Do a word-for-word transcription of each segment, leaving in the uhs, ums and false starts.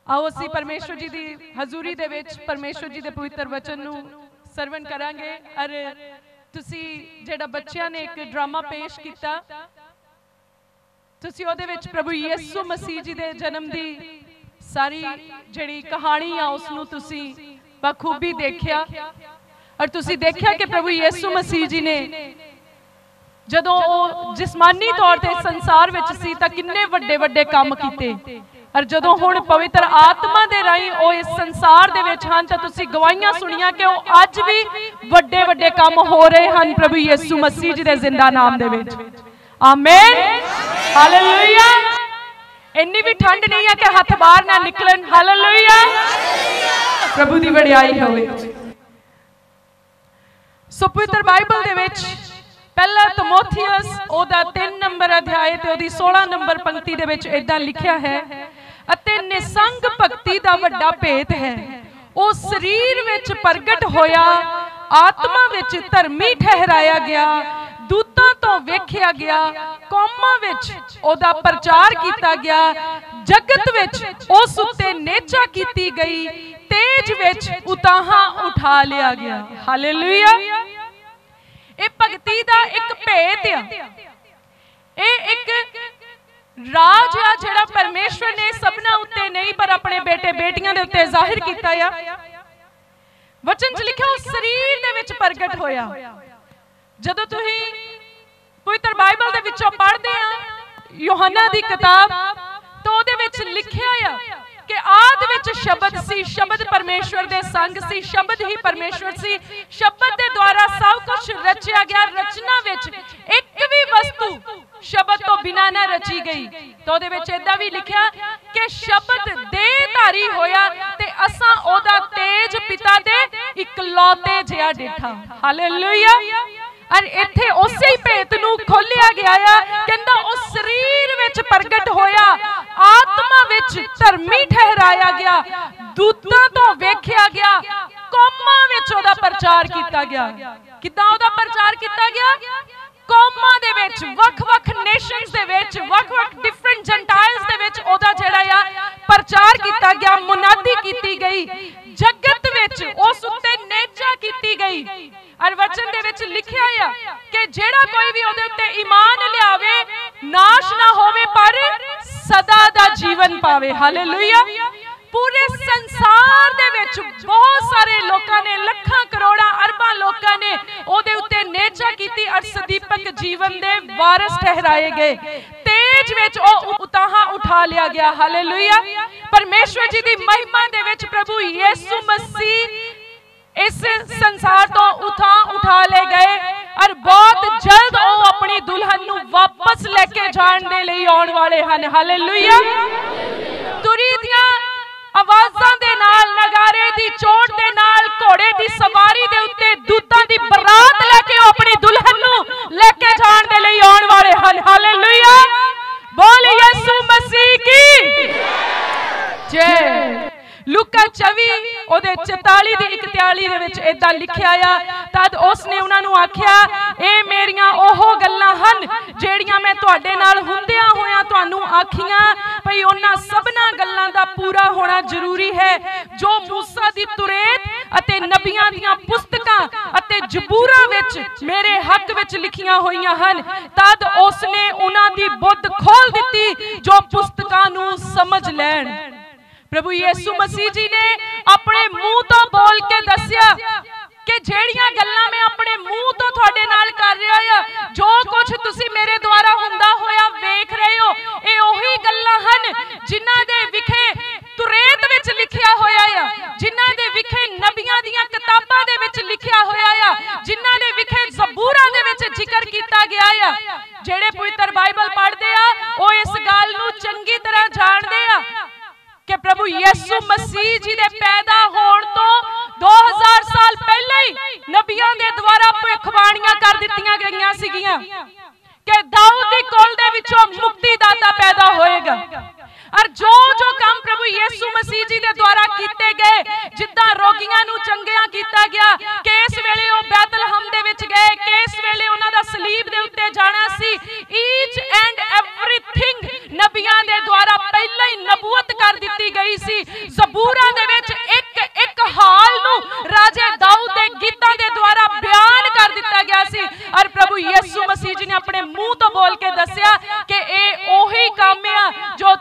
आओ असी परमेश्वर जी की हजूरी दे विच परमेश्वर जी के पवित्र वचन नू सरवण करांगे। और तुसी जेड़ा बच्चियां ने एक ड्रामा पेश किया, तुसी ओदे विच प्रभु यीशु मसीह जी दे जन्म दी सारी जिहड़ी कहानी आ उसनू तुसी बखूबी देखिया। और तुसी देखिया कि प्रभु यीशु मसीह जी ने जदों वो जिस्मानी तौर पर संसार विच सी तां किन्ने वड्डे वड्डे काम कीते, और जदों हुण पवित्र आत्मा दे राही वो इस संसार दे विच हन तां तुसी गवाहियां सुनिया कि वो अज भी वड्डे वड्डे काम हो रहे हैं प्रभु यीशु मसीह जी दे जिंदा नाम दे विच। आमीन, हालेलुया। इन्नी भी ठंड नहीं है कि हथ बाहर ना निकलन। हालेलुया, प्रभु दी वडियाई होवे। सो पवित्र बाइबल दे विच पहला तिमोथियस ओदा तीन नंबर अध्याय ते ओदी सोलह नंबर पंक्ति दे विच इदां लिखिया है, अते निसंग भक्ति दा वड्डा भेद है, ओ शरीर विच प्रगट होया, आत्मा विच धर्मी ठहराया गया, दूतां तो वेखिया गया, कौमां विच ओदा प्रचार किया गया, जगत विच उस उत्ते नेचा कीती गई, तेज विच उताहा उठा लिया गया। हालेलुया। ये भगती दा एक भेद है, ये एक राज है जिहड़ा परमेश्वर ने सबना उत्ते नहीं पर अपने बेटे बेटियां दे उत्ते जाहिर कीता है। वचन च लिखिया उस शरीर दे विच प्रगट होया। जदों तुसीं पवित्र बाइबल दे विचों पढ़दे आ यूहन्ना दी किताब, तो ओदे विच लिखिया है कि आद विच शब्द सी, शब्द परमेश्वर दे संग सी, शब्द ही परमेश्वर सी, शब्द दे द्वारा सब कुछ रचिया गया, रचना विच एक भी वस्तु शब्द तो बिना ना रची गई। तो ओदे विच इदां भी लिखिया कि शब्द देहधारी होया ते असां ओदा तेज पिता दे इकलौते जिहा डिठा। हालेलुया। और इत्थे उसे ही भेद नूं खोलिया गया है, कहंदा उस शरीर विच प्रगट होया, आत्मा विच धर्मी ठहराया गया, दूतां तो वेखिया गया, कौमां विच ओदा प्रचार किया गया। किदां ओदा प्रचार किया गया? कौमां दे विच, वख-वख नेशनस दे विच, वख-वख डिफरेंट जेंटाइल्स दे विच ओदा जिहड़ा आ प्रचार किया गया, मुनादी की गई, जगत विच उस उत्ते नेचा की गई। और वचन दे विच लिखिया है कि जेड़ा कोई भी ओदे उत्ते ईमान लियावे नाश ना होवे पर सदा दा जीवन पावे। हालेलुया। पूरे संसार दे विच बहुत सारे लोकां ने, लखां करोड़ां अरबां लोकां ने ओदे उत्ते नेचा कीती और सदीपक जीवन दे वारिस ठहराए गए, तेज विच ओ उताहा उठा लिया गया। हालेलुया। परमेश्वर जी दी महिमा दे विच प्रभु यीशु मसीह इस संसार तो उठा उठा ले गए और बहुत जल्द वो अपनी दुल्हन नू वापस लेके जाने दे लई आउण वाले हन। हालेलुया। तुरी दियां आवाज़ां दे नाल, नगारे दी चोट दे नाल, घोड़े दी सवारी दे उत्ते दूतां दी बरात लेके अपनी दुल्हन नू लेके जाने दे लई आउण वाले हन। हालेलुया। बोल यीशु मसीह की जय। लूका चौबी ओदे चौताली दी इकताली दे विच इदां लिखिया आ, तद उसने उन्हां नूं आखिया, ए मेरियां ओहो गल्लां हन जेड़ियां मैं तुहाडे नाल हुंदियां होइयां तुहानूं आखियां, भई उन्हां सबना गल्लां दा पूरा होना जरूरी है जो मूसा दी तुरेत अते नबियां दीयां पुस्तकां अते जबूरां विच मेरे हक विच लिखियां होइयां हन। तद उसने उन्हां दी बुद्ध खोल दित्ती जो पुस्तकां नूं समझ लैण। प्रभु यीशु मसीह जी ने अपने मुंह तो बोल के दसिया कि जेड़ियां गल्लां मैं अपने मुंह तो तुहाडे नाल कर रहा है, जो कुछ तुसी मेरे द्वारा हुंदा होया वेख रहे हो, ये ओही गल्लां हन जिन्हां दे विखे तुरेत विच लिखिया होया है, जिन्हां दे विखे नबियां दीयां किताबां दे विच लिखिया होया है, जिन्हां दे विखे ज़बूरां दे विच जिक्र कीता गया है। जेड़े पवित्र बाइबल पढ़दे आ ओ इस गल नूं चंगी तरह जाणदे आ कि प्रभु यीशु मसीह जी दे पैदा होण तो दो हज़ार साल पहले ही नबियां दे द्वारा भविष्यवाणियां कर दित्तियां गईयां सीगियां कि दाऊद दी कुल दे विचों मुक्तिदाता पैदा होएगा। और जो जो काम प्रभु यीशु मसीह जी दे द्वारा कीते गए, जिद्दां रोगियां नूं चंगियां कीता गया, कि इस वेले ओ बैतलहम दे विच गए, कि इस वेले उन्हां दा सलीब दे उत्ते जाना सी, ईच एंड एवरीथिंग नबियां दे द्वारा पहले ही नबूवत कर दित्ती गई सी।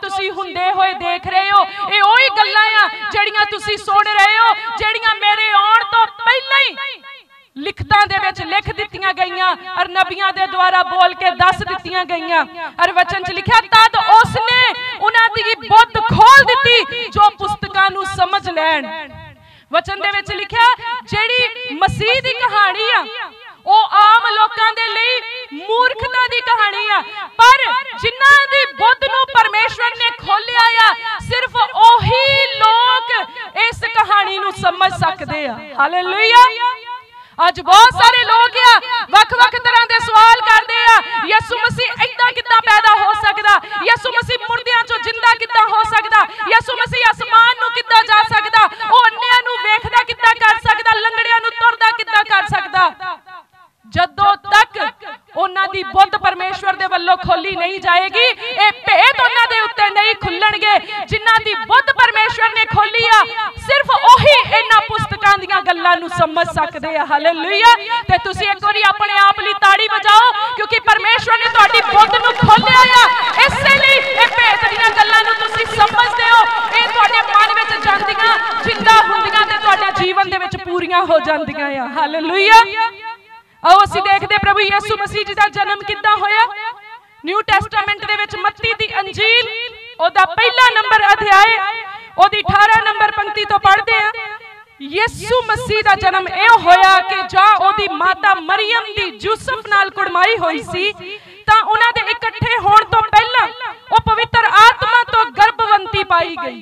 तुसी हुंदे होए देख रहे हो ये ओही गल्लां आ जड़ियां तुसी सुन रहे हो, जड़ियां मेरे आउण तो पहले ही लिखतां दे विच लिख दित्तियां गईयां और नबियां दे द्वारा बोल के दस दित्तियां गईयां। और वचन च लिखिया तद उसने उन्हां दी बुद्ध खोल दित्ती जो पुस्तकां नूं समझ लैण। वचन दे विच लिखिया जेड़ी मसीह दी कहानी आ ओ आम लोकां दे लई मूर्खता दी कहानी आ, पर जिन्हां दी बुद्ध नूं परमेश्वर ने खोलिया आ सिर्फ ओही लोग इस कहानी नूं समझ सकदे आ। हालेलुया। अज बहुत सारे लोग आ वख वख तरह के सवाल करते हैं, यसु मसीह इदां किदां पैदा हो सकता, यसु मसीह मुर्दियां चों जिंदा किदां हो सकता, यसु मसीह आसमान नूं किदां जा सकता, ओ अन्नियां नूं वेखदा किदां कर सकता, लंगड़ियां नूं तुरदा किदां कर सकता। जदों तक उन्हां दी बुद्ध परमेश्वर दे वल्लों खोली नहीं जाएगी ये भेद उन्हां दे उत्ते नहीं खुलणगे। जिन्हां दी बुद्ध परमेश्वर ने खोली आ सिर्फ ओही इन्हां पुस्तकां दीयां गल्लां नूं समझ सकदे आ। हालेलुया। ते तुसीं एक बारी अपने आप लई ताड़ी वजाओ क्योंकि परमेश्वर ने तुहाडी बुद्ध नूं खोलिया आ, इसलिए ये भेद दीयां गल्लां नूं तुसीं समझदे हो, ये तुहाडे मन विच जांदियां जिंदा हुंदियां ते तुहाडे जीवन दे विच पूरीआं हो जांदियां आ। हालेलुया। आओ असीं देखदे प्रभु यीशु मसीह जी दा जन्म किद्दां होया। न्यू टेस्टामेंट दे विच मत्ती दी अंजील ओदा पहला नंबर अध्याय ओदी अठारह नंबर पंक्ति तो पढ़दे आ। यीशु मसीह दा जन्म ए होया कि जा ओदी माता मरियम दी यूसुफ नाल कुड़माई होई सी तां उन्हां दे इकट्ठे होण तो पहला ओ पवित्र आत्मा तो गर्भवंती पाई गई।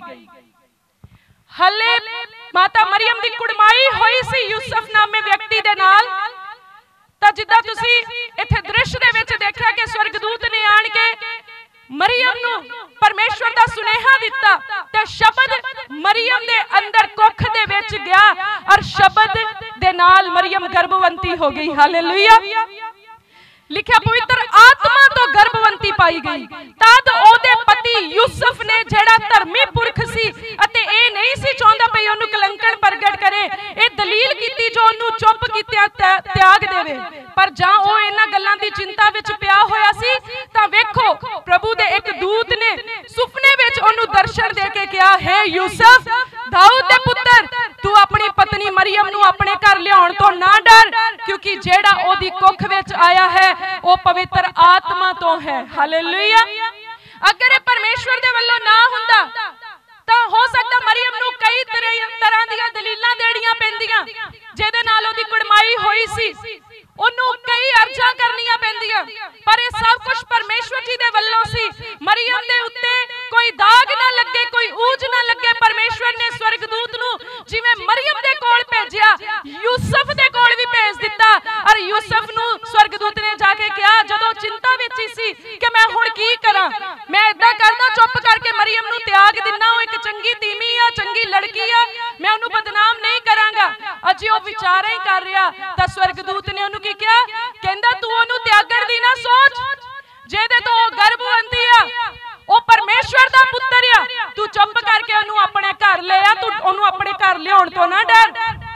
हले माता मरियम दी कुड़माई होई सी यूसुफ नामे व्यक्ति दे नाल। तां जिद्दां तुसीं इत्थे दृश्य दे विच देखिया कि स्वर्गदूत ने आण के मरियम नूं परमेश्वर दा सुनेहा दिता ते शब्द मरियम दे अंदर कुख दे विच गया और शब्द दे नाल मरियम गर्भवंती हो गई। हालेलुया। लिखिया पवित्र आत्मा तो गर्भवंती पाई गई। तद ओदे पति यूसुफ ने जेड़ा धर्मी पुरख सी अते ए नहीं सी चाहंदा पई ओनू कलंकण प्रगट करे, ए दलील कीती जो ओनू चुप कीतिया त्याग देवे। पर जां ओ इन्हां गल्लां दी चिंता विच पिया होया सी तां वेखो प्रभु दे एक दूत ने सुपने विच ओनू दर्शन दे के कहा, हे यूसुफ दाऊद दे पुत्तर तू अपनी पत्नी मरियम नू अपने घर लियाउण तो ना डर क्योंकि जेड़ा ओदी कुख विच आया है वो पवित्र आत्मा तो है। हालेलुया। अगर परमेश्वर दे वल्लों ना हुंदा तां हो सकदा मरियम नू कई तरह दी दलीलां देणियां पैंदियां जेदे नाल ओदी कुड़माई होई सी, ओनू कई अर्जां करनियां पैंदियां, पर ये सब कुछ परमेश्वर जी दे वल्लों सी। मरियम दे उत्ते कोई दाग ना लगे, कोई ऊज ना लगे। परमेश्वर ने स्वर्गदूत नू जिवें मरियम दे कोल भेजिया यूसुफ दे कोल भी भेज दिता और यूसुफ नू स्वर्गदूत ने जाके कहा जदों चिंता विच सी कि मैं हुण की करा, मैं इदां करदा चुप करके मरियम नू त्याग दिना, ओ एक चंगी तीमी आ, चंगी लड़की आ, मैं ओनू बदनाम नहीं करांगा। अजे ओ विचार ही कर रहा तां स्वर्गदूत ने ओनू की कहा, कहंदा तू ओनू त्यागण दी ना सोच, जेदे तो ओ गर्भवंती आ ओ परमेश्वर दा पुत्तर आ, तू चुप करके ओनू अपने घर ले आ, तू ओनू अपने घर लियाउण तो ना डर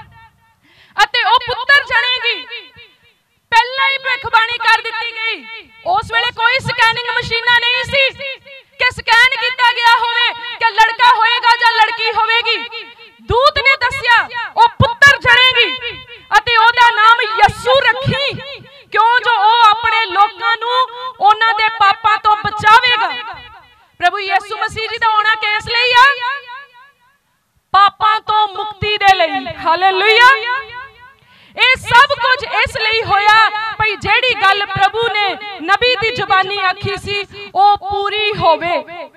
अते ओ पुत्तर जणेगी। पहला ही भविष्यवाणी कर दित्ती गई। उस वेले कोई स्कैनिंग मशीनां नहीं सी कि स्कैन किया गया होवे कि लड़का होएगा या लड़की होवेगी। दूत ने दस्या ओ पुत्तर जणेगी अते ओदा नाम यसू रखी क्यों जो ओ अपने लोकां नू ओनां दे पापां तो बचावेगा। प्रभु यीशु मसीह जी दा होना किस लई आ? पापां तो मुक्ति दे लई। हालेलुया। ये सब कुछ इसलिए होया भाई जेड़ी गल प्रभु ने नबी दी जुबानी आखी सी ओ पूरी होवे।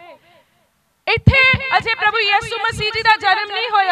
इत्थे अजे प्रभु यीशु मसीह जी दा जन्म नहीं होया,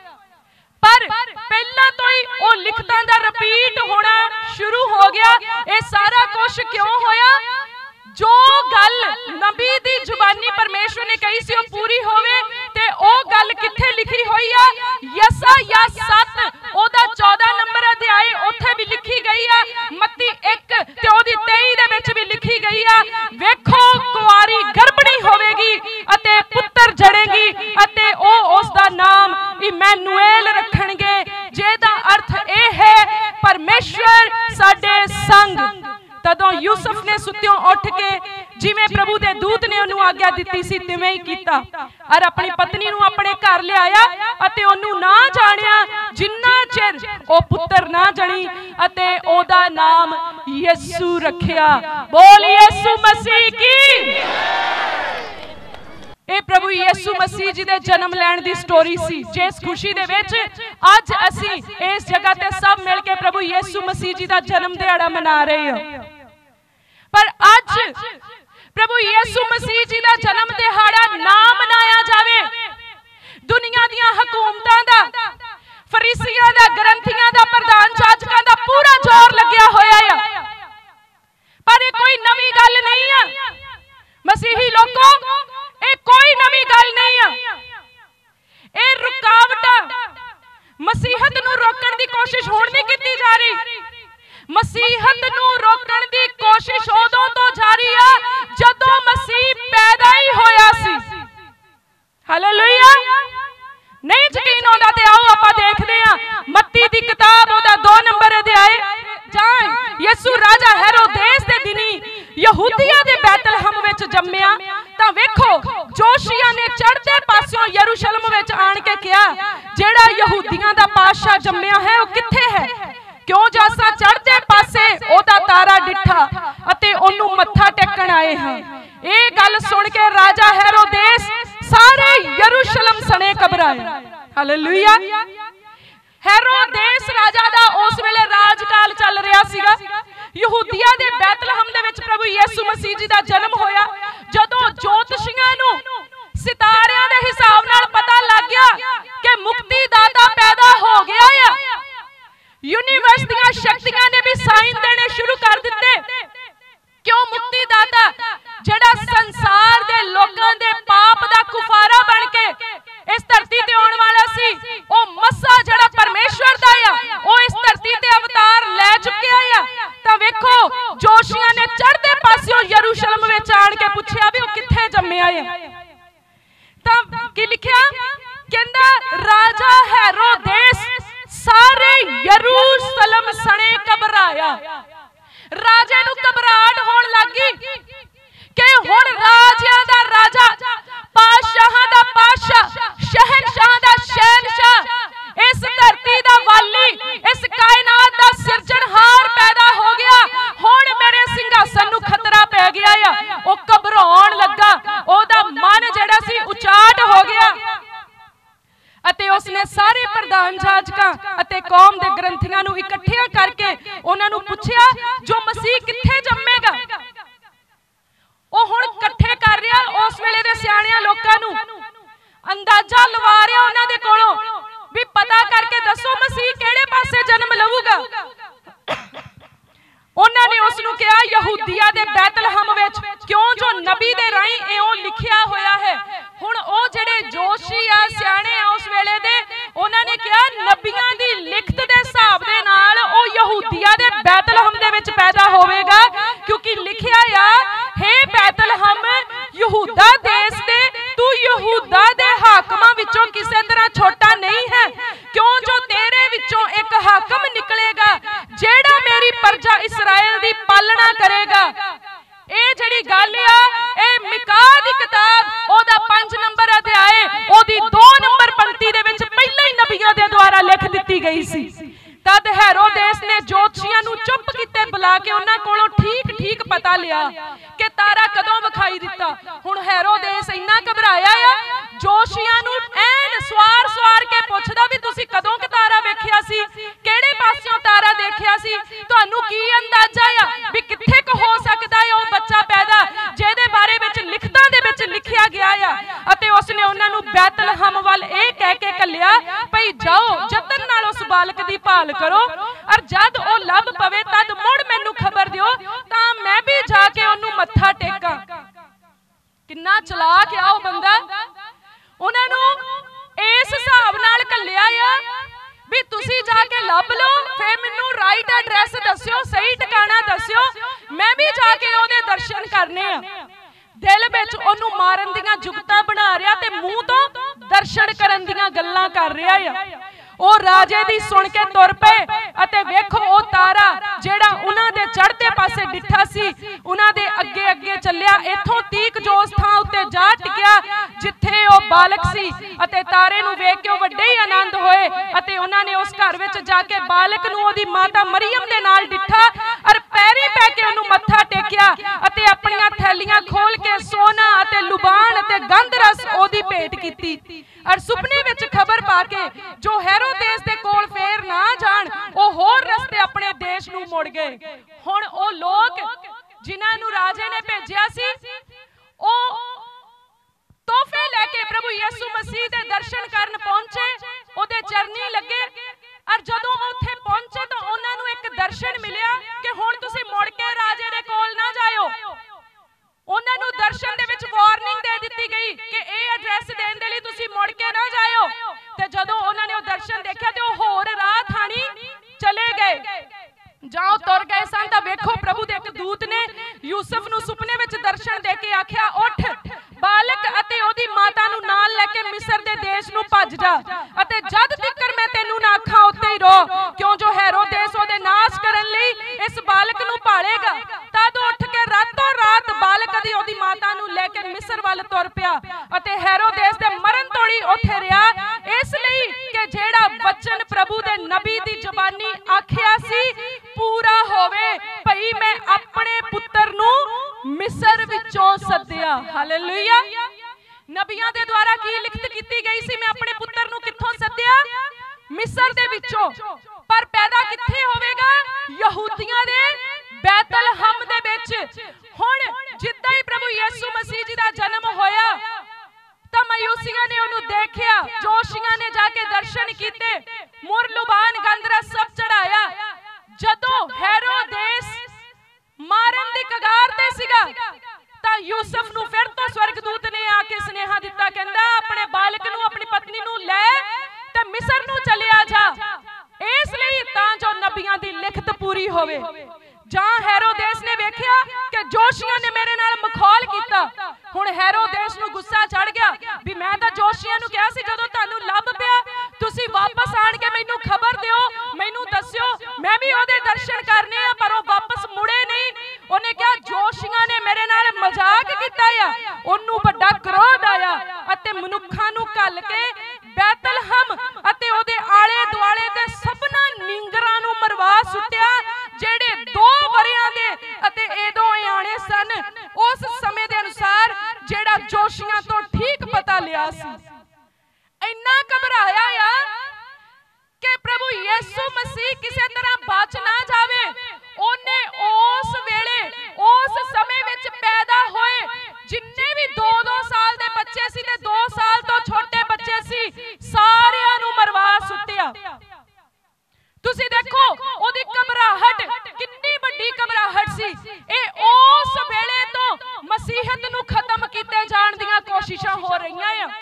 पर पहला तो ही ओ लिखतां दा रिपीट होना शुरू हो गया। ये सारा कुछ क्यों होया? जो गल नबी दी जुबानी परमेश्वर ने कही सी ओ पूरी होवे ते ओ गल किथे लिखी हुई है? यसाया सात ओदा चौदह नंबर अध्याय उत्थे भी लिखी गई है, मत्ती एक ते ओदी तेईस दे विच भी लिखी गई है। वेखो कुआरी गर्भणी होवेगी अते पुत्तर जड़ेगी अते ओ उसदा नाम इमैनुएल रखणगे, जेदा अर्थ ए है परमेश्वर साडे संग। तदों यूसुफ ने सुत्यों उठ के जिवें प्रभु दे दूत ने उन्होंने आग्ञा दित्ती सी तिवें ही कीता और अपनी पत्नी नूं अपने घर लियाया अते ओनू ना जानिया जिन्ना चिर ओ पुत्र ना जणी अते ओदा नाम यीशु रखिया। बोल यीशु मसीह की। ਇਹ प्रभु यीशु मसीह जी दे जन्म लैण दी स्टोरी सी जिस खुशी दे विच अज असीं इस जगह ते सब मिल के प्रभु यीशु मसीह जी दा जन्म दिहाड़ा मना रहे हां। पर अज प्रभु यीशु मसीह जी दा जन्म दिहाड़ा ना मनाया जावे, दुनिया दीयां हुकूमतां दा, फरीसियां दा, ग्रंथियां दा, प्रधान जाजकां दा पूरा जोर लग्या होया है। पर ये कोई नवी गल नहीं है मसीही लोगों, ये कोई नवी गल नहीं है। ये रुकावट मसीहत नूं रोकण दी कोशिश हुण नहीं कीती जा रही। मसीहत नूं रोकण दी कोशिश उदों तो जारी है जदों मसीह पैदा ही होया सी। हालेलुया। नहीं यकीन आउंदा ते आओ आपां देखदे हां मत्ती दी किताब ओदा दो नंबर अध्याय जां यीशु राजा हेरोदेस दे दिनी यहूदिया दे बैतलहम विच जम्मिया तां वेखो जोशिया ने चढ़दे पासों यरूशलेम विच आण के कहा जेड़ा यहूदियां दा बादशाह जम्मिया है वो कित्थे है, क्यों जासा चढ़दे पासे ओदा तारा डिठा अते ओनू मत्था टेकण आए हां। ये गल सुन के राजा हेरोदेस सारे यरूशलेम सने घबराए। हालेलुया। हेरोदेस राजा दा उस वेले राजकाल चल रहा सीगा। यहूदिया दे बैतलहम दे विच प्रभु यीशु मसीह जी दा जन्म होया। जदों ज्योतिषियां नूं सितारियां दे हिसाब नाल पता लग गया कि मुक्तिदाता पैदा हो गया है, यूनिवर्स दीयां शक्तियां ने भी साइन देने शुरू कर दिते। क्यों मुक्तिदाता जेड़ा संसार दे लोकां दे पाप दा कुफारा बन के इस धरती ते आउण वाला सी, ओ मसा जेड़ा परमेश्वर दा आ ओ इस धरती ते अवतार ले चुक्या आ। तां वेखो जोशियां ने चढ़दे पासियों यरूशलेम विच आण के पुछया भी ओ कित्थे जम्मिया है। तां की लिखिया कहंदा राजा हेरोदेस सारे यरूशलेम सने घबराया। राजे नूं घबराहट होण लगी कि हुण राजियां दा राजा, पातशाहां दा पातशाह, शहनशाह दा शहनशाह, इस धरती दा वाली, इस कायनात दा सिरजणहार पैदा हो गया। हुण मेरे सिंघासन नूं खतरा पै गया आ। ओ घबराउण लगा, ओदा मन जिहड़ा सी उचाट हो गया अते उसने सारे प्रधान जाजकां अते कौम दे ग्रंथियां नूं इकट्ठियां करके उन्हां नूं पुछया जो मसीह कित्थे जम्मेगा। ओ हुण इकट्ठे कर रिहा उस वेले दे सियाणियां लोकां नूं, अंदाजा लवा रिहा उन्हां दे कोलों भी पता करके दसो मसीह किहड़े पासे जन्म लवूगा। उन्हां ने उस नूं कहा यहूदिया दे बैतलहम विच, क्यों जो नबी दे राहीं इउं लिखिया होया है। हुण ओ जेड़े जोशी आ सियाणे आ उस वेले दे, उन्हां ने कहा नबियां दी लिखत दे हिसाब दे नाल ओ यहूदिया दे बैतलहम दे विच पैदा होवेगा, क्योंकि लिखिया आ हे बैतलहम यहूदा देश दे, तू यहूदा दे हाकमां विचों किसे तरह छोटा नहीं है, क्यों जो तेरे विचों एक हाकम निकलेगा जेड़ा मेरी प्रजा इस्राएल दी पालना करेगा। ए जड़ी गल आ ए मिका दी किताब ओदा पांच नंबर अध्याय ओदी दो नंबर पंक्ति दे विच पहले ही नबियां दे द्वारा लिख दित्ती गई सी। तद हेरोदेस ने जोशियां नूं चुप कीते बुला के उन्हां कोलों ठीक ठीक पता लिया कि तारा कदों विखाई दिता। हुण हेरोदेस इन्ना घबराया आ, जोशियां नूं ऐन सवार सवार के पुछदा भी तुसीं कदों कि तारा वेखिया सी, किहड़े पासियों तारा देखिया सी, तुहानूं की अंदाजा आ भी कित्थे क हो सकदा है ओ बच्चा पैदा जिहदे बारे विच लिखतां दे विच लिखिया गया आ। अते उसने उन्हां नूं बैतलहम वल इह कह के घल्लिया भई जाओ जतन नाल उस बालक दी भाल करो और जद ओ लभ पवे तद मुड़ मैनू खबर दिओ तां मैं भी जाके ओनू मत्था टेकां। किन्ना चलाक आ ओ बंदा। उन्हां नूं इस हिसाब नाल घल्लिया आ भी तुसी जाके लभ लो, फिर मैनू राइट एड्रैस दस्सिओ, सही ठिकाना दस्सिओ, मैं भी जाके ओदे दर्शन करने आ। दिल विच ओनू मारन दीयां जुगतां बना रिहा ते मूंह तो दर्शन करन दीयां गल्लां कर रिहा आ। ਉਹ ਰਾਜੇ ਦੀ ਸੁਣ ਕੇ ਤੁਰ ਪਏ ਅਤੇ ਵੇਖੋ ਉਹ ਤਾਰਾ ਜਿਹੜਾ ਉਹਨਾਂ ਦੇ ਚੜ੍ਹਦੇ ਪਾਸੇ ਡਿੱਠਾ ਸੀ ਉਹਨਾਂ ਦੇ ਅੱਗੇ ਅੱਗੇ ਚੱਲਿਆ, ਇੱਥੋਂ ਤੀਕ ਜੋ ਉਸ ਥਾਂ ਉੱਤੇ ਜਾ ਟਿਕਿਆ ਜਿੱਥੇ ਉਹ ਬਾਲਕ ਸੀ ਅਤੇ ਤਾਰੇ ਨੂੰ ਵੇਖ ਕੇ ਉਹ ਵੱਡੇ ਹੀ ਆਨੰਦ ਹੋਏ ਅਤੇ ਉਹਨਾਂ ਨੇ ਉਸ ਘਰ ਵਿੱਚ ਜਾ ਕੇ ਬਾਲਕ ਨੂੰ ਉਹਦੀ ਮਾਤਾ ਮਰੀਅਮ ਦੇ ਨਾਲ ਡਿੱਠਾ ਔਰ ਪੈਰੀ ਪੈ ਕੇ ਉਹਨੂੰ ਮੱਥਾ ਟੇਕਿਆ ਅਤੇ ਆਪਣੀਆਂ ਥੈਲੀਆਂ ਖੋਲ ਕੇ ਸੋਨਾ ਅਤੇ ਲੁਬਾਨ ਅਤੇ ਗੰਧ ਰਸ ਉਹਦੀ ਭੇਟ ਕੀਤੀ ਔਰ ਸੁਪਨੇ ਵਿੱਚ ਖਬਰ ਪਾ ਕੇ ਜੋ ਹੈਰੋਦੇਸ ਦੇ ਕੋਲ ਫੇਰ ਨਾ ਜਾਣ ਉਹ ਹੋਰ ਰਸਤੇ ਆਪਣੇ ਦੇਸ਼ ਨੂੰ ਮੁੜ ਗਏ। ਹੁਣ ਉਹ ਲੋਕ ਜਿਨ੍ਹਾਂ ਨੂੰ ਰਾਜੇ ਨੇ ਭੇਜਿਆ ਸੀ ਉਹ ਤੋਹਫੇ ਲੈ ਕੇ ਪ੍ਰਭੂ ਯਿਸੂ ਮਸੀਹ ਦੇ ਦਰਸ਼ਨ ਕਰਨ ਪਹੁੰਚੇ, ਉਹਦੇ ਚਰਨੀ ਲੱਗੇ ਔਰ ਜਦੋਂ ਉੱਥੇ ਪਹੁੰਚੇ ਤਾਂ ਉਹਨਾਂ ਨੂੰ ਇੱਕ ਦਰਸ਼ਨ ਮਿਲਿਆ ਕਿ ਹੁਣ ਤੁਸੀਂ ਮੁੜ ਕੇ ਰਾਜੇ ਦੇ ਕੋਲ ਨਾ ਜਾਇਓ। ਉਹਨਾਂ ਨੂੰ ਦਰਸ਼ਨ ਦੇ ਵਿੱਚ ਵਾਰਨਿੰਗ ਦੇ ਦਿੱਤੀ ਗਈ ਕਿ ਇਹ ਐਡਰੈਸ ਦੇਣ ਦੇ ਲਈ ਤੁਸੀਂ ਮੁੜ ਕੇ ਨਾ ਜਾਇਓ। ਤੇ ਜਦੋਂ ਉਹਨਾਂ ਨੇ ਉਹ ਦਰਸ਼ਨ ਦੇਖਿਆ ਤੇ ਉਹ ਹੋਰ ਰਾਹ ਥਾਣੀ ਚਲੇ ਗਏ। ਜਾਓ ਤੁਰ ਗਏ ਸਨ ਤਾਂ ਵੇਖੋ ਪ੍ਰਭੂ ਦੇ ਇੱਕ ਦੂਤ ਨੇ ਯੂਸਫ ਨੂੰ ਸੁਪਨੇ ਵਿੱਚ ਦਰਸ਼ਨ ਦੇ ਕੇ ਆਖਿਆ, ਉੱਠ ਬਾਲਕ ਅਤੇ ਉਹਦੀ ਮਾਤਾ ਨੂੰ ਨਾਲ ਲੈ ਕੇ ਮਿਸਰ ਦੇ ਦੇਸ਼ ਨੂੰ ਭੱਜ ਜਾ ਅਤੇ ਜਦ ਤੱਕ ਮੈਂ ਤੈਨੂੰ ਨਾ ਆਖਾਂ ਉੱਤੇ ਹੀ ਰੋ, ਕਿਉਂ ਜੋ ਹੈਰੋਦੇਸ ਉਹਦੇ ਨਾਸ਼ ਕਰਨ ਲਈ ਇਸ ਬਾਲਕ ਨੂੰ ਭਾਲੇਗਾ। ਤਦ ਉੱਠ ਕੇ ਰਾਤੋਂ ਰਾਤ ਬਾਲਕ ਦੀ ਉਹਦੀ ਮਾਤਾ ਨੂੰ ਲੈ ਕੇ ਮਿਸਰ ਵੱਲ ਤੁਰ ਪਿਆ ਅਤੇ ਹੈਰੋਦੇਸ ਦੇ ਮਰਨ ਤੋੜੀ ਉੱਥੇ ਰਿਹਾ, ਇਸ ਲਈ ਕਿ ਜਿਹੜਾ ਵਚਨ ਪ੍ਰਭੂ ਦੇ ਨਬੀ ਦੀ ਜ਼ਬਾਨੀ ਆਖਿਆ ਸੀ ਪੂਰਾ ਹੋਵੇ, ਭਈ ਮੈਂ ਆਪਣੇ ਪੁੱਤਰ ਨੂੰ ਮਿਸਰ ਵਿੱਚੋਂ ਸੱਦਿਆ। ਹਾਲੇਲੂਇਆ। ਨਬੀਆਂ ਦੇ ਦੁਆਰਾ ਕੀ ਲਿਖਤ ਕੀਤੀ ਗਈ ਸੀ? ਮੈਂ ਆਪਣੇ ਪੁੱਤਰ ਨੂੰ ਕਿੱਥੋਂ ਸੱਦਿਆ? ਮਿਸਰ ਦੇ ਵਿੱਚੋਂ। ਪਰ ਪੈਦਾ ਕਿੱਥੇ ਹੋਵੇਗਾ? ਯਹੂਦੀਆਂ ਦੇ ਬੈਤਲਹਮ ਦੇ ਵਿੱਚ। ਹੁਣ ਜਿੱਦਾਂ ਹੀ ਪ੍ਰਭੂ ਯਿਸੂ ਮਸੀਹ ਜੀ ਦਾ ਜਨਮ ਹੋਇਆ ਤਾਂ ਮਾਯੂਸੀਆਂ ਨੇ ਉਹਨੂੰ ਦੇਖਿਆ, ਜੋਸ਼ੀਆਂ ਨੇ ਜਾ ਕੇ ਦਰਸ਼ਨ ਕੀਤੇ, ਮੁਰ ਲੁਬਾਨ ਗੰਧਰਸ ਸਭ ਚੜਾਇਆ। ਜਦੋਂ ਹੈਰੋਦੇਸ ਮਾਰਨ ਦੀ ਕਗਾਰ ਤੇ ਸੀਗਾ ਤਾਂ ਯੂਸਫ ਨੂੰ ਫਿਰ ਤੋਂ ਸਵਰਗਦੂਤ ਨੇ ਆ ਕੇ ਸੁਨੇਹਾ ਦਿੱਤਾ, ਕਹਿੰਦਾ ਆਪਣੇ ਬਾਲਕ ਨੂੰ ਆਪਣੀ ਪਤਨੀ ਨੂੰ ਲੈ ਤੇ ਮਿਸਰ ਨੂੰ ਚਲਿਆ ਜਾ, ਇਸ ਲਈ ਤਾਂ ਜੋ ਨਬੀਆਂ ਦੀ ਲਿਖਤ ਪੂਰੀ ਹੋਵੇ। ਜਾਂ ਹੈਰੋਦੇਸ ਨੇ ਵੇਖਿਆ ਕਿ ਜੋਸ਼ੀਆਂ ਨੇ ਮੇਰੇ ਨਾਲ ਮਖੌਲ ਕੀਤਾ। ਹੁਣ ਹੈਰੋਦੇਸ ਨੂੰ ਗੁੱਸਾ ਚੜ ਗਿਆ ਵੀ ਮੈਂ ਤਾਂ ਜੋਸ਼ੀਆਂ ਨੂੰ ਕਿਹਾ ਸੀ ਜਦੋਂ ਤੁਹਾਨੂੰ ਲੱਭ ਪਿਆ ਤੁਸੀਂ ਵਾਪਸ ਆਣ ਕੇ ਮੈਨੂੰ ਖਬਰ ਦਿਓ, ਮੈਨੂੰ ਦੱਸਿਓ, ਮੈਂ ਵੀ ਉਹਦੇ ਦਰਸ਼ਨ ਕਰਨੇ ਆ, ਪਰ ਉਹ ਵਾਪਸ ਮੁੜੇ ਨਹੀਂ। ਉਹਨੇ ਕਿਹਾ ਜੋਸ਼ੀਆਂ ਨੇ ਮੇਰੇ ਨਾਲ ਮਜ਼ਾਕ ਕੀਤਾ ਆ। ਉਹਨੂੰ ਵੱਡਾ ਕ੍ਰੋਧ ਆਇਆ ਅਤੇ ਮਨੁੱਖਾਂ ਨੂੰ ਘੱਲ ਕੇ ਬੈਤਲਹਮ ਅਤੇ ਉਹਦੇ ਆਲੇ ਦੁਆਲੇ ਦੇ ਸਭਨਾਂ ਨੀਂਗਰਾਂ ਨੂੰ ਮਰਵਾ ਸੁੱਟਿਆ ਜਿਹੜੇ ਦੋ ਵਰਿਆਂ ਦੇ ਅਤੇ ਇਹਦੋਂ ਆਣੇ ਸਨ, ਉਸ ਸਮੇਂ ਦੇ ਅਨੁਸਾਰ ਜਿਹੜਾ ਜੋਸ਼ੀਆਂ ਤੋਂ ਠੀਕ ਪਤਾ ਲਿਆ ਸੀ। ਇੰਨਾ ਘਬਰਾਇਆ ਆ ਕਿ ਪ੍ਰਭੂ ਯਿਸੂ ਮਸੀਹ ਕਿਸੇ ਤਰ੍ਹਾਂ ਬਚ ਨਾ ਜਾਵੇ। ਉਹਨੇ ਉਸ ਵੇਲੇ ਉਸ ਸਮੇਂ ਵਿੱਚ ਪੈਦਾ ਹੋਏ ਜਿੰਨੇ ਵੀ ਦੋ ਦੋ ਸਾਲ ਦੇ ਬੱਚੇ ਸੀ ਤੇ ਦੋ ਸਾਲ ਤੋਂ ਛੋਟੇ ਬੱਚੇ ਸੀ ਸਾਰਿਆਂ ਨੂੰ ਮਰਵਾ ਸੁੱਟਿਆ। ਤੁਸੀਂ ਦੇਖੋ ਉਹਦੀ ਘਬਰਾਹਟ ਕਿੰਨੀ ਵੱਡੀ ਘਬਰਾਹਟ ਸੀ। ਇਹ ਉਸ ਵੇਲੇ ਤੋਂ ਮਸੀਹਤ ਨੂੰ ਖਤਮ ਕੀਤੇ ਜਾਣ ਦੀਆਂ ਕੋਸ਼ਿਸ਼ਾਂ ਹੋ ਰਹੀਆਂ ਆ।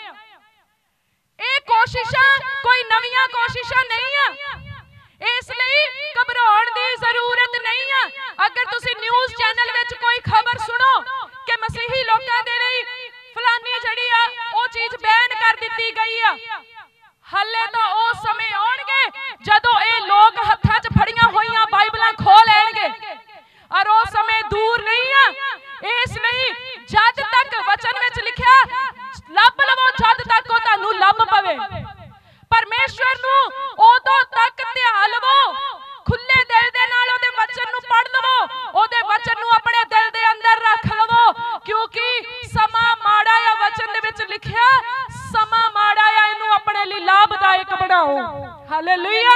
ਇਹ ਕੋਸ਼ਿਸ਼ਾਂ ਕੋਈ ਨਵੀਆਂ ਕੋਸ਼ਿਸ਼ਾਂ ਨਹੀਂ ਆ, ਇਸ ਲਈ ਘਬਰਾਉਣ ਦੀ ਜ਼ਰੂਰਤ ਨਹੀਂ ਆ। ਅਗਰ ਤੁਸੀਂ ਨਿਊਜ਼ ਚੈਨਲ ਵਿੱਚ ਕੋਈ ਖਬਰ ਸੁਣੋ ਕਿ ਮਸੀਹੀ ਲੋਕਾਂ ਦੇ ਲਈ ਫਲਾਨੀ ਜਿਹੜੀ ਆ ਉਹ ਚੀਜ਼ ਬੈਨ ਕਰ ਦਿੱਤੀ ਗਈ ਆ, ਹੱਲੇ ਤਾਂ ਉਹ ਸਮੇਂ ਆਉਣਗੇ ਜਦੋਂ ਇਹ ਲੋਕ ਹੱਥਾਂ 'ਚ ਫੜੀਆਂ ਹੋਈਆਂ ਬਾਈਬਲਾਂ ਖੋਲ ਲੈਣਗੇ ਔਰ ਉਹ ਸਮੇਂ ਦੂਰ ਨਹੀਂ ਆ। ਇਸ ਲਈ ਜਦ ਤੱਕ ਵਚਨ ਵਿੱਚ ਲਿਖਿਆ ਲੱਭ ਲਵੋ, ਜਦ ਤੱਕ ਉਹ ਤੁਹਾਨੂੰ ਲੱਭ ਪਵੇ। ਪਰਮੇਸ਼ਵਰ ਨੂੰ ਉਦੋਂ ਤੱਕ ਧਿਆ ਲਵੋ, ਖੁੱਲੇ ਦਿਲ ਦੇ ਨਾਲ ਉਹਦੇ ਵਚਨ ਨੂੰ ਪੜ੍ਹ ਲਵੋ, ਉਹਦੇ ਵਚਨ ਨੂੰ ਆਪਣੇ ਦਿਲ ਦੇ ਅੰਦਰ ਰੱਖ ਲਵੋ, ਕਿਉਂਕਿ ਸਮਾਂ ਮਾੜਾ ਆ। ਵਚਨ ਦੇ ਵਿੱਚ ਲਿਖਿਆ ਸਮਾਂ ਮਾੜਾ ਆ, ਇਹਨੂੰ ਆਪਣੇ ਲਈ ਲਾਭਦਾਇਕ ਬਣਾਓ। ਹਾਲੇਲੂਇਆ।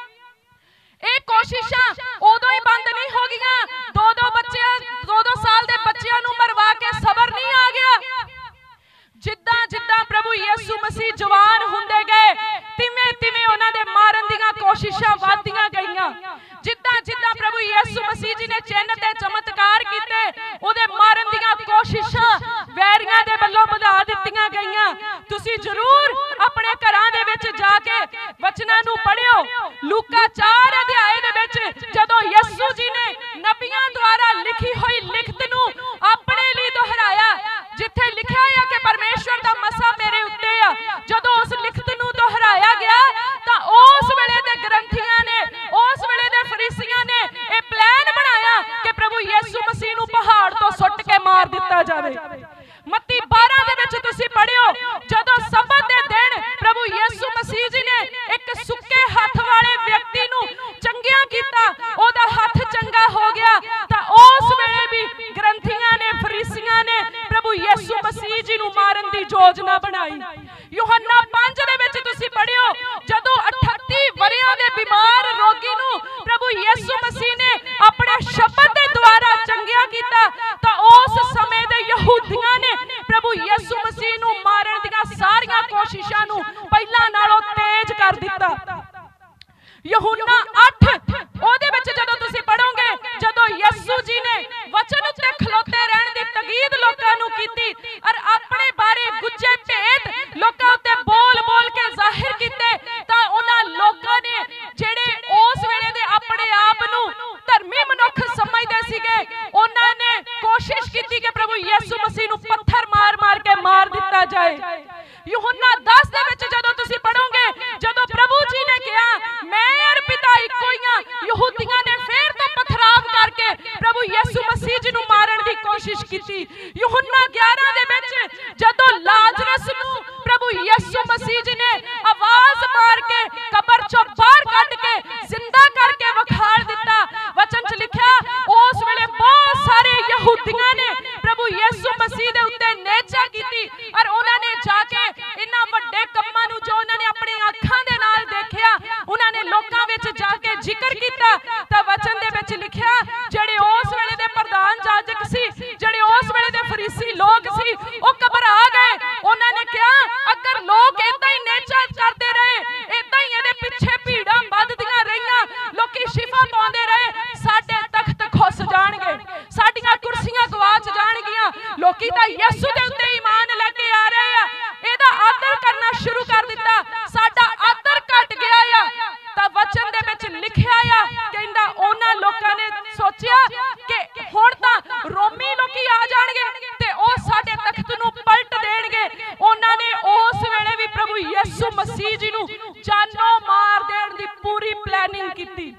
ਇਹ ਕੋਸ਼ਿਸ਼ਾਂ ਉਦੋਂ ਹੀ ਬੰਦ ਨਹੀਂ ਹੋ ਗਈਆਂ। ਦੋ ਦੋ ਬੱਚਿਆਂ ਦੋ ਦੋ ਸਾਲ ਦੇ ਬੱਚਿਆਂ ਨੂੰ ਮਰਵਾ ਕੇ ਸਬਰ ਨਹੀਂ ਆ ਗਿਆ। ਜਿੱਦਾਂ ਜਿੱਦਾਂ ਪ੍ਰਭੂ ਯਿਸੂ ਮਸੀਹ ਜਵਾਨ ਹੁੰਦੇ ਗਏ ਤਿਵੇਂ ਤਿਵੇਂ ਉਹਨਾਂ ਦੇ ਮਾਰਨ ਦੀਆਂ ਕੋਸ਼ਿਸ਼ਾਂ ਵੱਧਦੀਆਂ ਗਈਆਂ। ਜਿੱਦਾਂ ਜਿੱਦਾਂ ਪ੍ਰਭੂ ਯਿਸੂ ਮਸੀਹ ਜੀ ਨੇ ਚਿੰਨ੍ਹ ਤੇ ਚਮਤਕਾਰ ਕੀਤੇ ਉਹਦੇ ਮਾਰਨ ਦੀਆਂ ਕੋਸ਼ਿਸ਼ਾਂ ਵੈਰੀਆਂ ਦੇ ਵੱਲੋਂ ਵਧਾ ਦਿੱਤੀਆਂ ਗਈਆਂ। ਤੁਸੀਂ ਜ਼ਰੂਰ ਆਪਣੇ ਘਰਾਂ ਦੇ ਵਿੱਚ ਜਾ ਕੇ ਵਚਨਾਂ ਨੂੰ ਪੜ੍ਹਿਓ। ਲੂਕਾ ਚਾਰ ਅਧਿਆਏ ਦੇ ਵਿੱਚ ਜਦੋਂ ਯਿਸੂ ਜੀ ਨੇ ਨਬੀਆਂ ਦੁਆਰਾ ਲਿਖੀ ਹੋਈ ਲਿਖਤ ਨੂੰ ਆਪਣੇ ਲਈ ਦੁਹਰਾਇਆ, ਜਿੱਥੇ ਲਿਖਿਆ ਹੈ ਕਿ ਪਰਮੇਸ਼ਵਰ ਦਾ ਮਸਾ ਮੇਰੇ ਉੱਤੇ ਆ, ਜਦੋਂ ਉਸ ਲਿਖਤ ਨੂੰ ਦੁਹਰਾਇਆ ਗਿਆ ਤਾਂ ਉਹ योजना बनाई। यूहन्ना पांच दे विच तुसीं पढ़ियो जदों अठत्ती वरियां दे बीमार रोगी नूं प्रभु यीशु मसीह ने अपने शब्द दे द्वारा चंगिया कीता तां उस समय दे यहूदियां ने प्रभु यीशु मसीह नूं मारन दीआं सारीआं कोशिशां नूं पहिलां नालों तेज कर दिता। यूहन्ना आठ ओदे विच जदों तुसीं पढ़ोगे जदों यीशु जी ने वचन उत्ते खलोते रहन दी तकीद लोकां नूं कीती और अपने बारे गुज्जे भेद लोकां उत्ते बोल बोल के जाहिर कीते तां उन्हां लोकां ने जिहड़े उस वेले दे अपने आप नूं धर्मी मनुख समझदे सीगे उन्हां ने कोशिश कीती कि प्रभु यीशु मसीह नूं पत्थर मार मार के मार दिता जाए। यूहन्ना दस दे विच जदों तुसीं पढ़ोगे जदों प्रभु जी ने कहा मैं और पिता इक्को ही हां, यहूदियां ने फिर तो पथराव करके प्रभु यीशु मसीह जी नूं मारन दी कोशिश कीती। यूहन्ना ग्यारह दे विच जदों लाजरस नूं प्रभु यीशु मसीह जी ने आवाज मार के कब्र चों बाहर कढ के जिंदा करके विखाड़ दिता, वचन च लिखिया उस वेले बहुत सारे यहूदियां ने प्रभु यीशु मसीह दे उत्ते नेचा कीती और उन्हां ने जाके इन्हां वड्डे कम्मां नूं जो उन्हां ने अपनी अखां दे नाल देखिया उन्हां ने लोकां विच जाके जिक्र कीता। तां वचन दे विच लिखिया जिहड़े उस वेले दे प्रधान जाजक सी जिहड़े उस वेले दे फरीसी लोग सी ओ घबरा गए। उन्हां ने कहा अगर लोग इदां ही नेचा करदे रहे इदां ही इहदे पिछे भीड़ां वधदियां रहियां लोकी शिफा पाउंदे रहे साडे तख्त खुस जाणगे साडीआं कुर्सियां गवाच जाणगीआं। लोकी तां यीशु दे उत्ते ईमान लैके आ रहे आ इहदा आदर करना शुरू कर दिता, साडा आदर घट गया आ। तां वचन दे विच लिखिया आ कहंदा उन्हां लोकां ने सोचिया कि हुण तां रोमी लोकी आ जाणगे ते ओ साडे तख्त नूं पलट देणगे। उन्हां ने उस वेले भी प्रभु यीशु मसीह जी नूं जानो मार देण दी पूरी प्लानिंग कीती।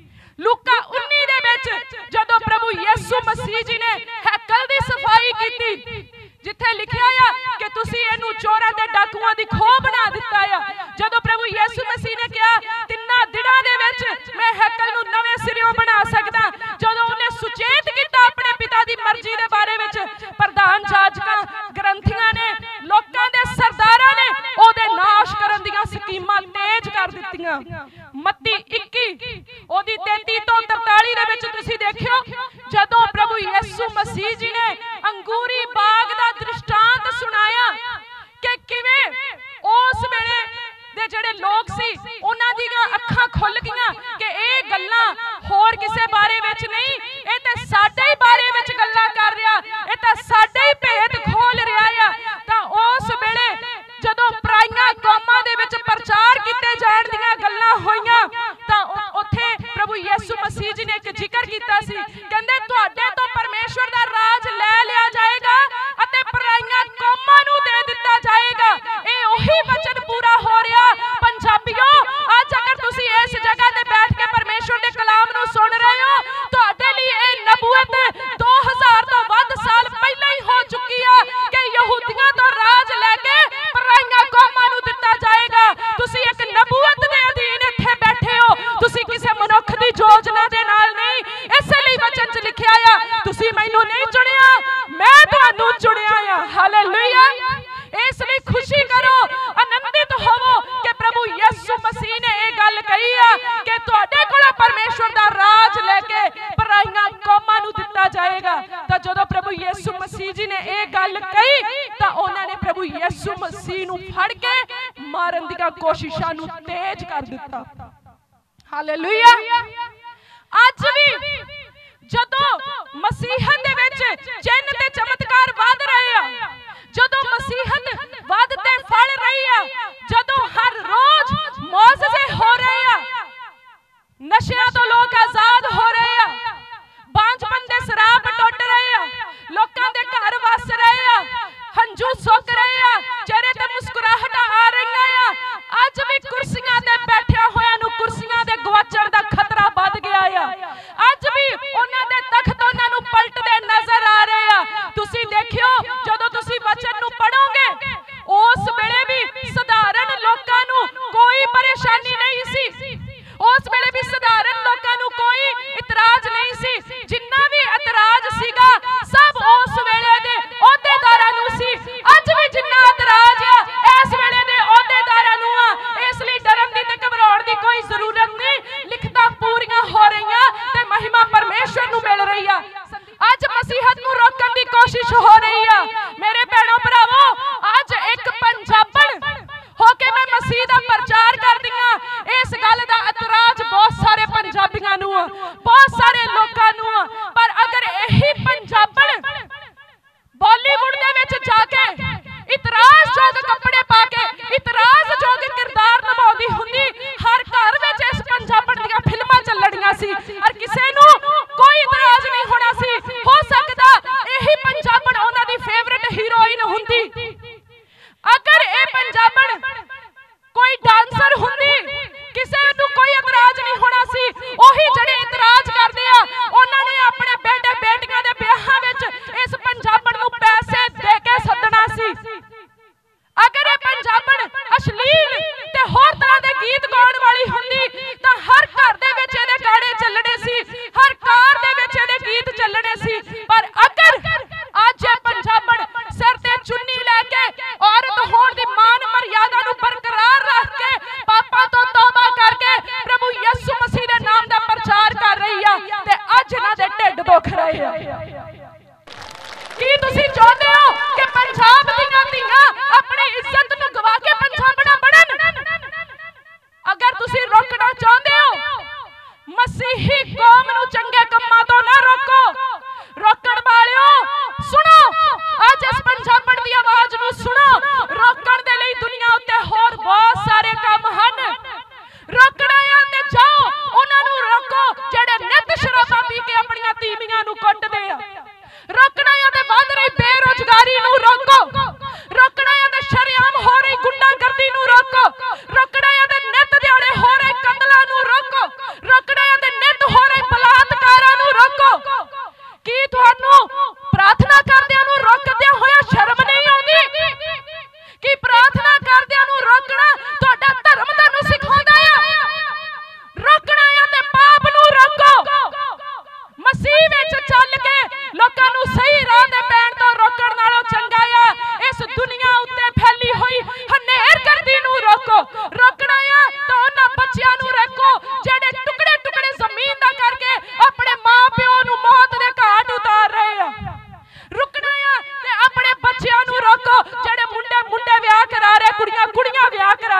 लूका उन्नीस दे विच जदों प्रभु यीशु मसीह जी ने हैकल दी सफाई कीती जिथे लिखिया आ कि तुसी इहनूं चोरां ते डाकुआं दी खोह बना दिता आ। जदों प्रभु यीशु मसीह ने कहा तिन्नां दिनां दे विच मैं हैकल नूं नवें सिरियों बना सकदा, जदों उन्हें सुचेत कीता अपने पिता दी मर्जी दे बारे विच प्रधान जाजकां ग्रंथियां ने लोकां दे सरदारां ने ओहदे नाश करन दीआं स्कीमां तेज कर दित्तियां। मत्ती इक्की ओदी तैंती तो तरताली दे विच तुसीं देखियो जदों प्रभु यीशु मसीह जी ने अंगूरी बाग दा दृष्टांत सुनाया कि किवें उस वेले दे जिहड़े लोग सी उन्हां दीआं अखां खुल गईयां कि इह गल्लां होर किसे बारे विच नहीं इह ते साडे ही बारे विच गल्लां कर रिहा इह तां साडे ही भेद खोल रिहा आ। तां उस वेले जदों पराईआं कौमां दे विच प्रचार कीते जाण दीआं गल्लां होईआं तां उत्थे प्रभु यीशु मसीह जी ने एक जिक्र कीता सी कहंदे तुहाडे तो परमेश्वर दा राज लै लिया जाएगा अते पराईआं कौमां नूं दे दित्ता जाएगा। इह ओही वचन पूरा हो रिहा। पंजाबियों अज अगर तुसीं इस जगह ते बैठ के परमेश्वर दे कलाम नूं सुन रहे हो तुहाडे लई इह नबूवत दो हज़ार तो वध साल पहले ही हो चुकी है कि यहूदियां तो राज लैके पराईआं कौमां नूं दित्ता जाएगा। तुसीं एक नबूवत दे अधीन इत्थे बैठे हो, तुसीं किसे मनुख दी योजना दे नाल नहीं। इसलिए वचन च लिखिया आ तुसीं मैनूं नहीं चुनिया मैं तुहानूं चुनिया आ। हालेलुया। इसलिए खुशी करो आनंदित होवो कि प्रभु यीशु मसीह ने यह गल कही है कि तुहाडे कोल परमेश्वर दा राज लेके पराईआं कौमां नूं दित्ता जाएगा। तां जदों प्रभु यीशु मसीह जी ने यह गल कही तां उन्हां ने प्रभु यीशु मसीह नूं फड़ के मारन दी कोशिशां नूं तेज कर दिता। हालेलुया। अज भी जदों मसीहत दे विच चिन्ह ते चमत्कार वध रहे आ जदों मसीहत वधते फल रही है जदों हर रोज मौजज़े हो रहे आ नशियां तो लोग आजाद हो रहे आ बांझपन दे शराब टुट रहे आ लोकां दे घर वस रहे आ हंझू सुक रहे आ चेहरे ते मुस्कुराहटां आ रही आ। अज भी कुर्सियां ते बैठिया होयां नूं कुर्सियां दे गवाचण दा खतरा वध गया आ। अज भी उन्हां दे तख्त उन्हां नूं पलटदे नजर आ रहे आ। तुसीं देखियो जदों तुसीं वचन नूं पढ़ोगे उस वेले भी साधारण लोकां नूं कोई परेशानी नहीं सी, उस वेले भी साधारण लोकां नूं कोई इतराज नहीं सी। जिन्ना भी इतराज सीगा सब उस वेले दे ओहदेदारां नूं सी। अज भी जिन्ना इतराज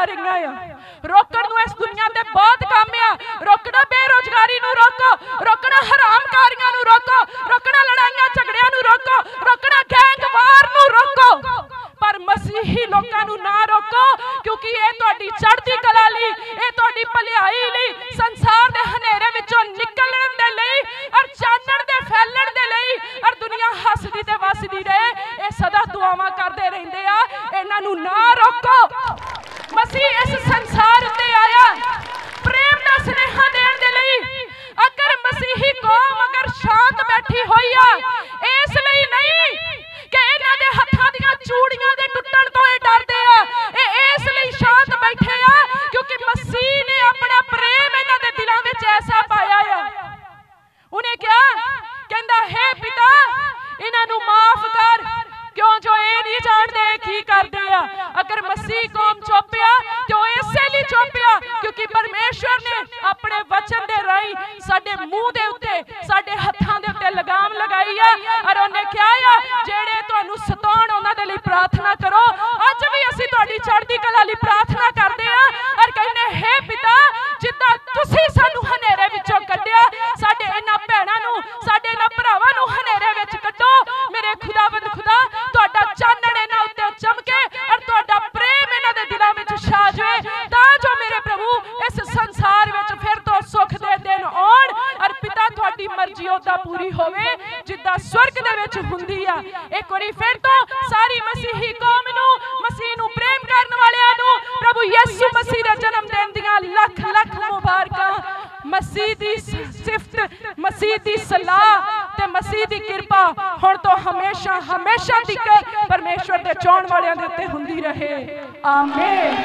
रही हैं। रोकण नूं इस दुनिया ते बहुत काम आ। रोकना बेरोजगारी नूं रोको, रोकना हरामकारियां नूं रोको, रोकना लड़ाइयां झगड़ियां नूं रोको, रोकना गैंगवार नूं रोको, पर मसीही लोकां नूं ना रोको, क्योंकि ये तुहाडी चढ़दी कला लई, ये तुहाडी भलाई लई, संसार दे हनेरे विचों निकलण दे लई और चानण दे फैलण दे लई और दुनिया हसदी ते वसदी रहे, ये सदा दुआवां करदे रहिंदे आ। इन्हां नूं ना रोको। मसीह इस संसार उत्ते आया प्रेम दा स्नेहा देण दे लई। अगर मसीही कौम अगर शांत बैठी होई आ इस लई नहीं कि इन्हां दे हत्थां दीयां चूड़ियां दे टुੱਟਣ ਤੋਂ ਇਹ डरदे आ, ये इस लई शांत बैठे आ क्योंकि मसीह ने अपना प्रेम इन्हां दे दिलां विच ऐसा पाया आ। उन्हें क्या कहंदा, हे पिता इन्हां नूं माफ कर, क्यों जो ये नहीं जानते की करते आ। अगर मसीह कौम चुपिया तो इसे लिए चुपिया क्योंकि परमेश्वर ने अपने वचन दे राही साडे मुंह दे उत्ते साडे हत्थां दे उत्ते लगाम लगाई है और उन्हें क्या आ जेड़े तुहानू सताउण उन्हां दे लई प्रार्थना करो। अज भी असीं तुहाडी चढ़दी कला लई प्रार्थना करदे आ और कहने, हे पिता जिद्दां तुसीं सानू हनेरे विचों कढिया, साडे इन्हां भैणां नूं साडे इन्हां भरावां नूं हनेरे विच कढो। मेरे खुदावंद खुदा तुहाडा चानण इन्हां उत्ते चमके और तुहाडा प्रेम इन्हां दे दिलां विच छा जाए, तां जो मेरे प्रभु इस संसार विच फिर तो सुख दे दिन आउण और पिता तुहाडी मर्जी उदां पूरी होवे जिद्दां स्वर्ग दे विच हुंदी आ। एक वारी फिर तो सारी मसीही कौम नूं, मसीह नूं प्रेम करन वालियां नूं प्रभु यीशु मसीह दे जन्म दिन दियां लख लख मुबारकां। मसीह दी सिफत, मसीह दी सलाह ते मसीह दी कृपा हुण तो हमेशा हमेशा तिकर परमेश्वर दे चाहण वालियां दे उत्ते हुंदी रहे। आमीन।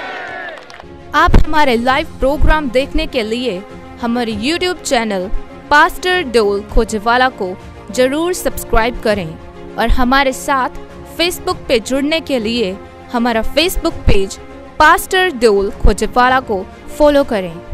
आप हमारे लाइव प्रोग्राम देखने के लिए हमारे यूट्यूब चैनल पास्टर डोल खोजेवाला को जरूर सब्सक्राइब करें और हमारे साथ फेसबुक पे जुड़ने के लिए हमारा फेसबुक पेज पास्टर डोल खोजेवाला को फॉलो करें।